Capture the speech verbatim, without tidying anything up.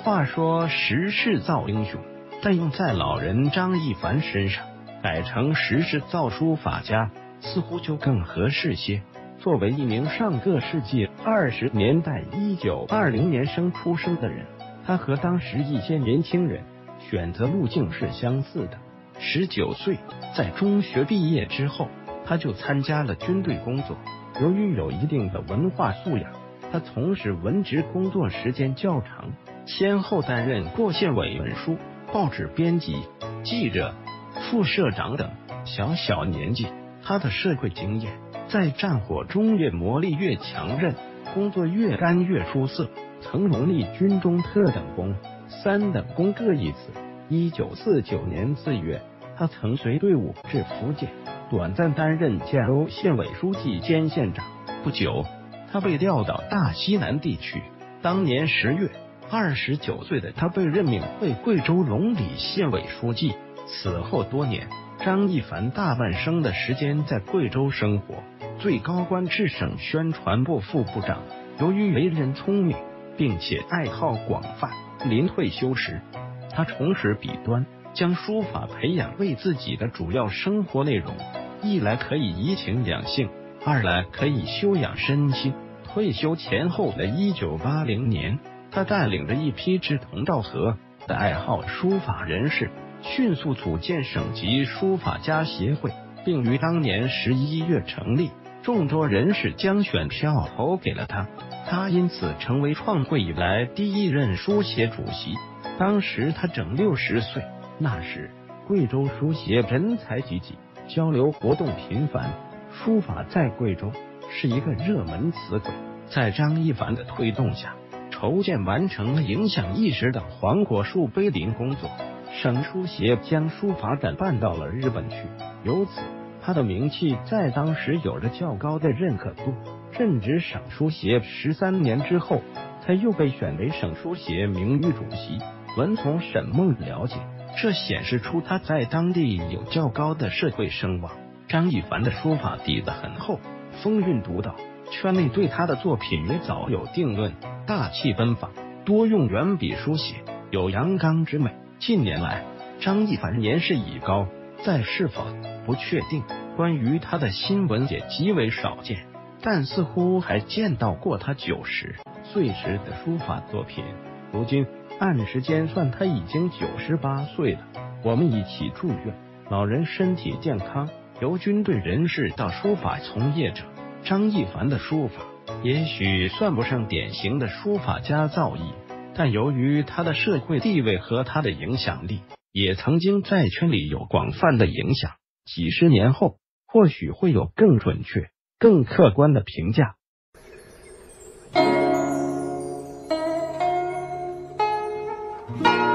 话说时势造英雄，但用在老人张一凡身上，改成时势造书法家，似乎就更合适些。作为一名上个世纪二十年代一九二零年生出生的人，他和当时一些年轻人选择路径是相似的。十九岁，在中学毕业之后，他就参加了军队工作。由于有一定的文化素养，他从事文职工作时间较长，先后担任过县委文书、报纸编辑、记者、副社长等。小小年纪，他的社会经验在战火中越磨砺越强韧，工作越干越出色，曾荣立军中特等功、三等功各一次。一九四九年四月，他曾随队伍至福建，短暂担任建瓯县委书记兼县长。不久，他被调到大西南地区。当年十月，二十九岁的他被任命为贵州龙里县委书记。此后多年，张一凡大半生的时间在贵州生活，最高官至省宣传部副部长。由于为人聪明，并且爱好广泛，临退休时，他重拾笔端，将书法培养为自己的主要生活内容。一来可以怡情养性，二来可以修养身心。退休前后的一九八零年，他带领着一批志同道合的爱好书法人士，迅速组建省级书法家协会，并于当年十一月成立。众多人士将选票投给了他，他因此成为创会以来第一任书协主席。当时他整六十岁，那时贵州书协人才济济，交流活动频繁，书法在贵州是一个热门词汇。在张一凡的推动下，筹建完成了影响一时的黄果树碑林工作。省书协将书法展办到了日本去，由此他的名气在当时有着较高的认可度。任职省书协十三年之后，他又被选为省书协名誉主席。闻从沈梦了解，这显示出他在当地有较高的社会声望。张一凡的书法底子很厚，风韵独到，圈内对他的作品也早有定论，大气奔放，多用圆笔书写，有阳刚之美。近年来，张一凡年事已高，在是否不确定，关于他的新闻也极为少见，但似乎还见到过他九十岁时的书法作品。如今按时间算，他已经九十八岁了。我们一起祝愿老人身体健康。由军队人士到书法从业者，张一凡的书法也许算不上典型的书法家造诣，但由于他的社会地位和他的影响力，也曾经在圈里有广泛的影响。几十年后，或许会有更准确、更客观的评价。 Thank you.